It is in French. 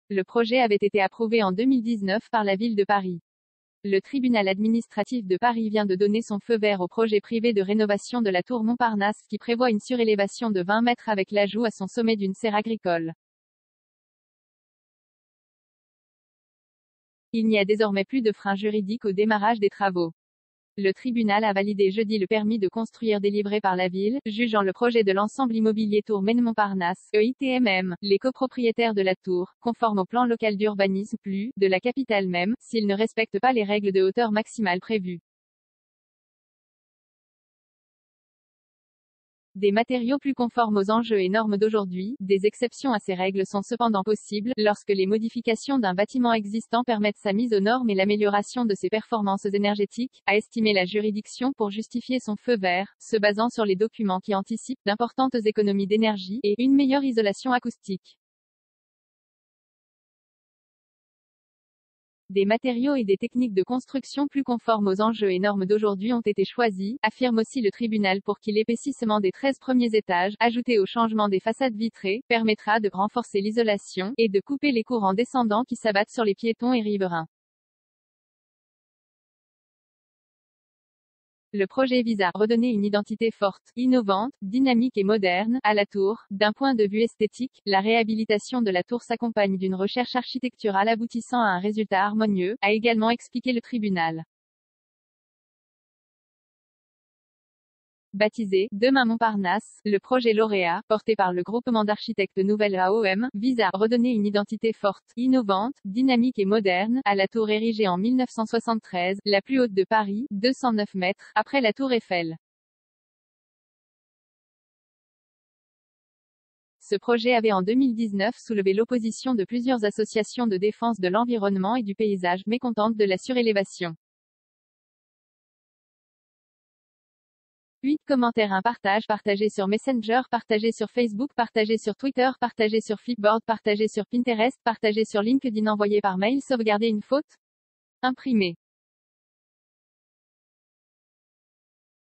Le projet avait été approuvé en 2019 par la ville de Paris. Le tribunal administratif de Paris vient de donner son feu vert au projet privé de rénovation de la tour Montparnasse qui prévoit une surélévation de 20 mètres avec l'ajout à son sommet d'une serre agricole. Il n'y a désormais plus de frein juridique au démarrage des travaux. Le tribunal a validé jeudi le permis de construire délivré par la ville, jugeant le projet de l'ensemble immobilier Tour Maine-Montparnasse, EITMM, les copropriétaires de la tour, conforme au plan local d'urbanisme, plus, de la capitale même, s'ils ne respectent pas les règles de hauteur maximale prévues. Des matériaux plus conformes aux enjeux et normes d'aujourd'hui, des exceptions à ces règles sont cependant possibles, lorsque les modifications d'un bâtiment existant permettent sa mise aux normes et l'amélioration de ses performances énergétiques, a estimé la juridiction pour justifier son feu vert, se basant sur les documents qui anticipent d'importantes économies d'énergie et une meilleure isolation acoustique. Des matériaux et des techniques de construction plus conformes aux enjeux et normes d'aujourd'hui ont été choisis, affirme aussi le tribunal pour qui l'épaississement des 13 premiers étages, ajouté au changement des façades vitrées, permettra de renforcer l'isolation, et de couper les courants descendants qui s'abattent sur les piétons et riverains. Le projet vise à redonner une identité forte, innovante, dynamique et moderne à la tour. D'un point de vue esthétique, la réhabilitation de la tour s'accompagne d'une recherche architecturale aboutissant à un résultat harmonieux, a également expliqué le tribunal. Baptisé « Demain Montparnasse », le projet lauréat, porté par le groupement d'architectes Nouvelle AOM, vise à redonner une identité forte, innovante, dynamique et moderne à la tour érigée en 1973, la plus haute de Paris, 209 mètres, après la tour Eiffel. Ce projet avait en 2019 soulevé l'opposition de plusieurs associations de défense de l'environnement et du paysage mécontentes de la surélévation. 8 commentaires, un partage, partagé sur Messenger, partagé sur Facebook, partagé sur Twitter, partagé sur Flipboard, partagé sur Pinterest, partagé sur LinkedIn, envoyé par mail, sauvegarder une faute, imprimé.